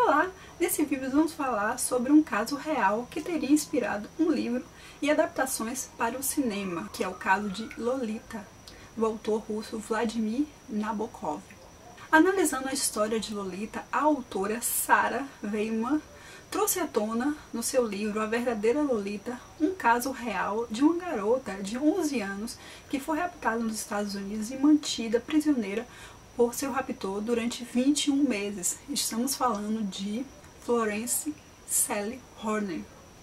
Olá! Nesse vídeo vamos falar sobre um caso real que teria inspirado um livro e adaptações para o cinema, que é o caso de Lolita, do autor russo Vladimir Nabokov. Analisando a história de Lolita, a autora Sarah Weiman trouxe à tona, no seu livro A Verdadeira Lolita, um caso real de uma garota de 11 anos que foi raptada nos Estados Unidos e mantida prisioneira por seu raptor durante 21 meses. Estamos falando de Florence Sally Horner.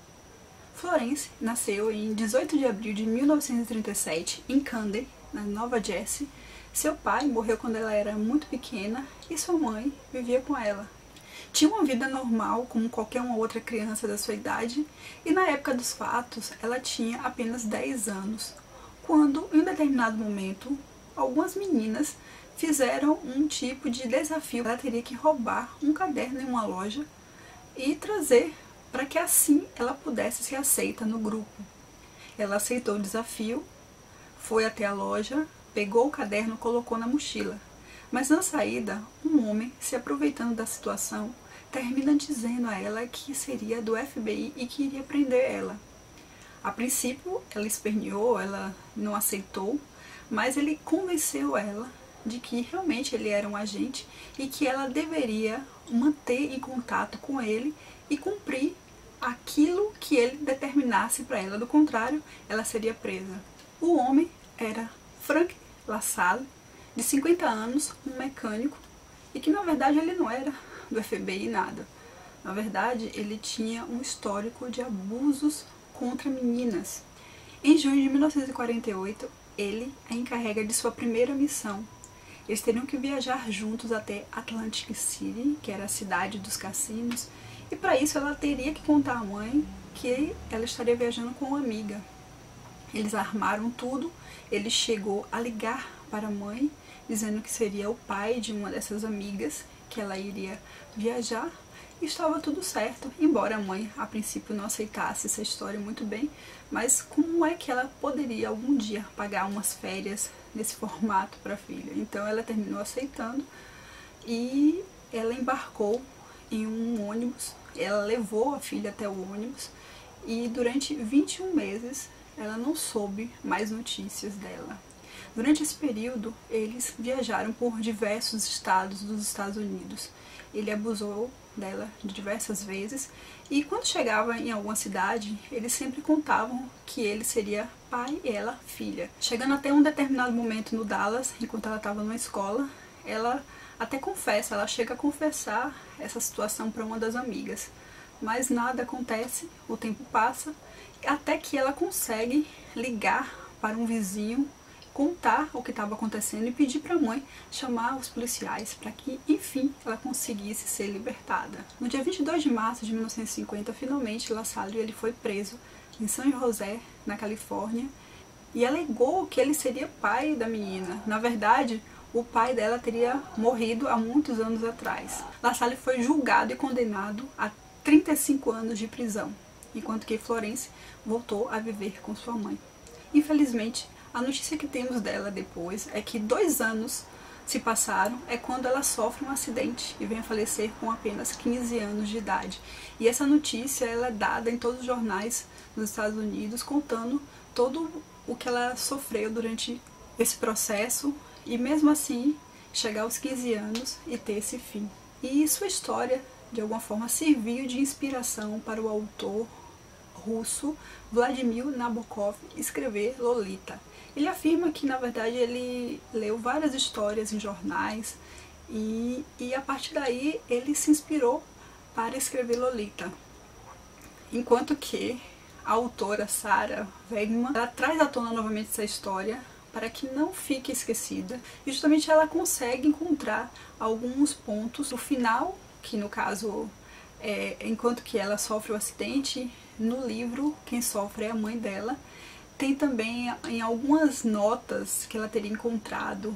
Florence nasceu em 18 de abril de 1937 em Camden, na Nova Jersey. Seu pai morreu quando ela era muito pequena e sua mãe vivia com ela. Tinha uma vida normal, como qualquer uma outra criança da sua idade, e na época dos fatos ela tinha apenas 10 anos, quando, em um determinado momento, algumas meninas fizeram um tipo de desafio. Ela teria que roubar um caderno em uma loja e trazer para que assim ela pudesse ser aceita no grupo. Ela aceitou o desafio, foi até a loja, pegou o caderno e colocou na mochila. Mas na saída, um homem, se aproveitando da situação, termina dizendo a ela que seria do FBI e que iria prender ela. A princípio, ela esperneou, ela não aceitou, mas ele convenceu ela de que realmente ele era um agente e que ela deveria manter em contato com ele e cumprir aquilo que ele determinasse para ela. Do contrário, ela seria presa. O homem era Frank LaSalle, de 50 anos, um mecânico, e que na verdade ele não era do FBI nada. Na verdade, ele tinha um histórico de abusos contra meninas. Em junho de 1948, ele a encarrega de sua primeira missão. Eles teriam que viajar juntos até Atlantic City, que era a cidade dos cassinos, e para isso ela teria que contar à mãe que ela estaria viajando com uma amiga. Eles armaram tudo, ele chegou a ligar para a mãe, dizendo que seria o pai de uma dessas amigas, que ela iria viajar, e estava tudo certo, embora a mãe a princípio não aceitasse essa história muito bem, mas como é que ela poderia algum dia pagar umas férias nesse formato para a filha? Então ela terminou aceitando e ela embarcou em um ônibus, ela levou a filha até o ônibus e durante 21 meses ela não soube mais notícias dela. Durante esse período, eles viajaram por diversos estados dos Estados Unidos. Ele abusou dela de diversas vezes e quando chegava em alguma cidade, eles sempre contavam que ele seria pai e ela filha. Chegando até um determinado momento no Dallas, enquanto ela estava numa escola, ela até confessa, ela chega a confessar essa situação para uma das amigas. Mas nada acontece, o tempo passa, até que ela consegue ligar para um vizinho, contar o que estava acontecendo e pedir para a mãe chamar os policiais para que, enfim, ela conseguisse ser libertada. No dia 22 de março de 1950, finalmente, LaSalle ele foi preso em San José, na Califórnia, e alegou que ele seria pai da menina. Na verdade, o pai dela teria morrido há muitos anos atrás. LaSalle foi julgado e condenado a 35 anos de prisão, enquanto que Florence voltou a viver com sua mãe. Infelizmente, a notícia que temos dela depois é que 2 anos se passaram, é quando ela sofre um acidente e vem a falecer com apenas 15 anos de idade. E essa notícia ela é dada em todos os jornais dos Estados Unidos, contando todo o que ela sofreu durante esse processo e mesmo assim chegar aos 15 anos e ter esse fim. E sua história, de alguma forma, serviu de inspiração para o autor russo Vladimir Nabokov escrever Lolita. Ele afirma que, na verdade, ele leu várias histórias em jornais e a partir daí ele se inspirou para escrever Lolita. Enquanto que a autora Sarah Weiman, ela traz à tona novamente essa história para que não fique esquecida. E justamente ela consegue encontrar alguns pontos no final, que no caso, enquanto que ela sofre o acidente, no livro quem sofre é a mãe dela. Tem também em algumas notas que ela teria encontrado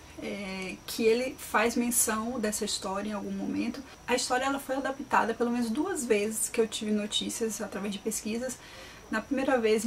que ele faz menção dessa história em algum momento. A história ela foi adaptada pelo menos 2 vezes que eu tive notícias através de pesquisas. Na primeira vez, em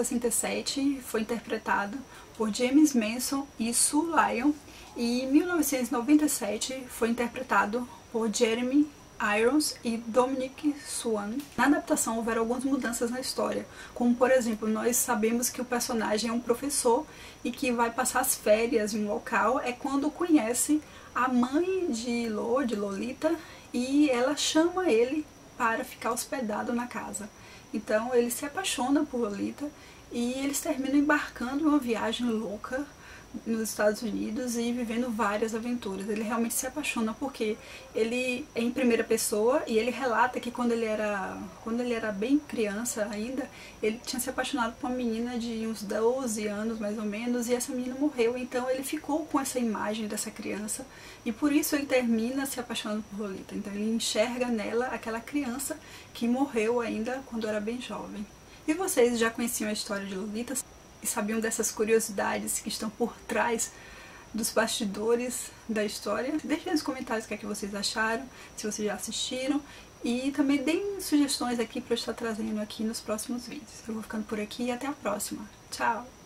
1967, foi interpretada por James Manson e Sue Lyon, e em 1997 foi interpretado por Jeremy Irons e Dominic Swann. Na adaptação houveram algumas mudanças na história, como por exemplo, nós sabemos que o personagem é um professor e que vai passar as férias em um local, é quando conhece a mãe de Lolita, e ela chama ele para ficar hospedado na casa. Então ele se apaixona por Lolita e eles terminam embarcando em uma viagem louca nos Estados Unidos e vivendo várias aventuras. Ele realmente se apaixona porque ele é em primeira pessoa e ele relata que quando ele era bem criança ainda, ele tinha se apaixonado por uma menina de uns 12 anos mais ou menos, e essa menina morreu, então ele ficou com essa imagem dessa criança e por isso ele termina se apaixonando por Lolita. Então ele enxerga nela aquela criança que morreu ainda quando era bem jovem. E vocês já conheciam a história de Lolita? E sabiam dessas curiosidades que estão por trás dos bastidores da história? Deixem nos comentários o que é que vocês acharam, se vocês já assistiram, e também deem sugestões aqui para eu estar trazendo aqui nos próximos vídeos. Eu vou ficando por aqui e até a próxima. Tchau!